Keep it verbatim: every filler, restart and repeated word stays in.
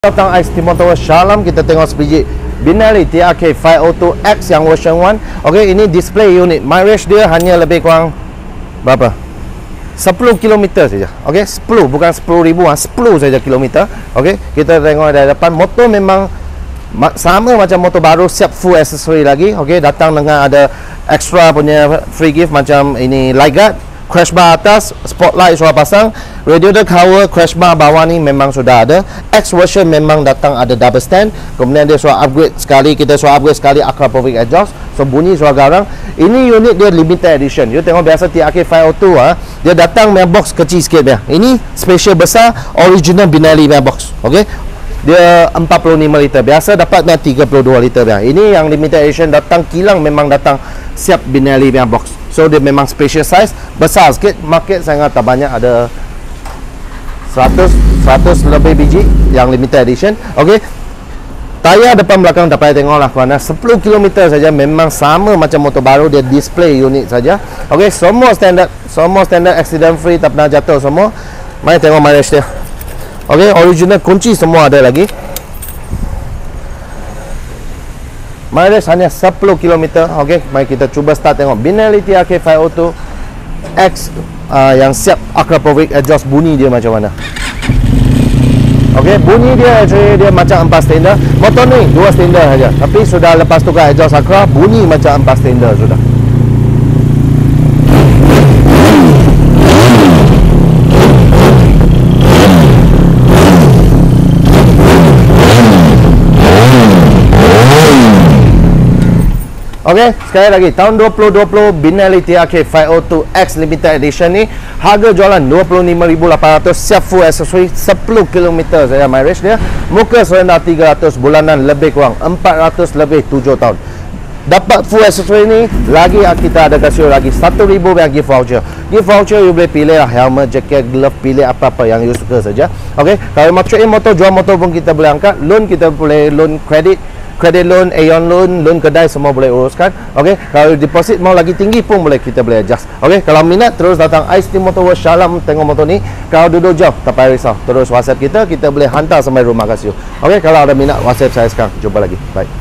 Datang X Motor Shalom, kita tengok sebiji Benelli T R K lima nol dua X yang version satu. Okey, ini display unit. Mileage dia hanya lebih kurang berapa? sepuluh kilometer saja. Okey, sepuluh, bukan sepuluh ribu, sepuluh saja kilometer. Okey, kita tengok dari depan. Motor memang sama macam motor baru, siap full accessory lagi. Okey, datang dengan ada extra punya free gift macam ini light guard, crash bar atas, spotlight sudah pasang, radiator cover, crash bar bawah ni memang sudah ada. X version memang datang ada double stand. Kemudian dia sudah upgrade sekali, kita sudah upgrade sekali Aquapovic exhaust, so bunyi sudah garang. Ini unit dia limited edition. You tengok biasa T R K lima nol dua, dia datang dengan box kecil sikit dia. Ini special besar, original Benelli punya box. Okey, dia empat puluh lima liter, biasa dapat dengan tiga puluh dua liter dia. Ini yang limited edition, datang kilang, memang datang siap Benelli punya box. So dia memang special size, besar sikit. Market sangat tak banyak, ada seratus seratus lebih biji yang limited edition. Okey, tayar depan belakang tak payah tengok lah kerana sepuluh kilometer saja, memang sama macam motor baru, dia display unit saja. Okey, semua standard, semua standard, accident free, tak pernah jatuh semua. Mari tengok mileage dia. Okey, original kunci semua ada lagi. Mileage hanya sepuluh kilometer. Okey, mari kita cuba start tengok Benelli T R K lima nol dua X uh, yang siap Aquapovic exhaust. Bunyi dia macam mana? Okey, bunyi dia actually dia macam empat silinder. Motor ni dua silinder saja, tapi sudah lepas tukar exhaust Aqua, bunyi macam empat silinder sudah. Okey, sekali lagi, tahun dua ribu dua puluh Benelli T R K lima nol dua X Limited Edition ni harga jualan dua puluh lima ribu lapan ratus, siap full accessory, sepuluh kilometer saja mileage dia. Muka serendah tiga ratus, bulanan lebih kurang empat ratus lebih, tujuh tahun. Dapat full accessory ni lagi, kita ada kasih lagi satu ribu yang gift voucher. Gift voucher you boleh pilih lah, helmet, jacket, glove, pilih apa-apa yang you suka saja. Okey, kalau mau trade in motor, jual motor pun kita boleh angkat. Loan kita boleh loan kredit, credit loan, Aeon loan, loan kedai semua boleh uruskan. Okey, kalau deposit mau lagi tinggi pun boleh, kita boleh adjust. Okey, kalau minat terus datang Ice Team Motor World Shalom tengok motor ni. Kalau duduk jauh tak payah risau, terus WhatsApp kita, kita boleh hantar sampai rumah kasih. Okey, kalau ada minat WhatsApp saya sekarang. Jumpa lagi. Bye.